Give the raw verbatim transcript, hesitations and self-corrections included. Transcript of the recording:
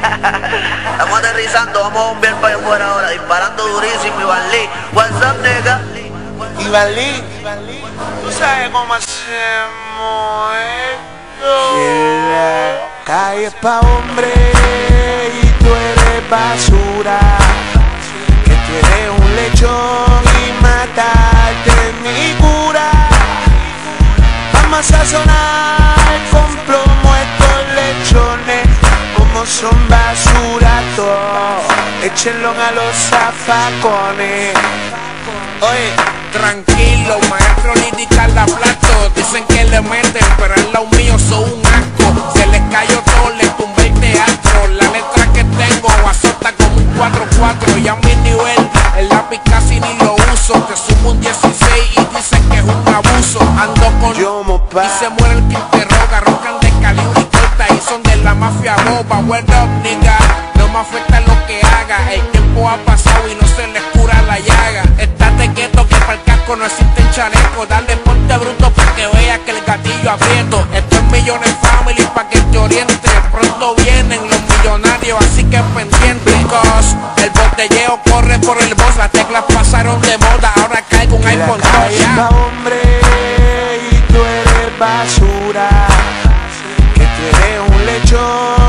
Estamos aterrizando, vamos a bombear para allá afuera ahora, disparando durísimo. Iván Lee, what's up, nigga? Iván Lee, ¿tú sabes cómo hacemos esto? En la calle es pa' hombre y tú eres basura, que tú eres un lechón y matarte es mi cura. Vamos a sazonar con plomo estos lechones, como son basura todos, échenlo a los zafacones. Oye, tranquilo, maestro lírica la plato. Dicen que le meten, pero al lado mío son un asco. Se les cayó todo, les tumbé el teatro. La letra que tengo azota como un cuatro cuatro. Y a mi nivel, el lápiz casi ni lo uso. Que subo un dieciséis y dicen que es un abuso. Ando con Yo, mopa, y se muere el que interroga. Rocan de calibre y corta y son de la mafia boba. What up, nigga? No me afecta lo que haga. El tiempo ha pasado y no se les cura la llaga. Estate quieto que para el casco no existen chalecos. Dale ponte bruto para que veas que el gatillo aprieto. Esto es Millones Family pa' que te oriente. Pronto vienen los millonarios, así que pendiente. Cause el botelleo corre por el boss. Las teclas pasaron de moda, ahora caigo un iPhone dos. pa' hombre y tú eres basura, que tú eres un lechón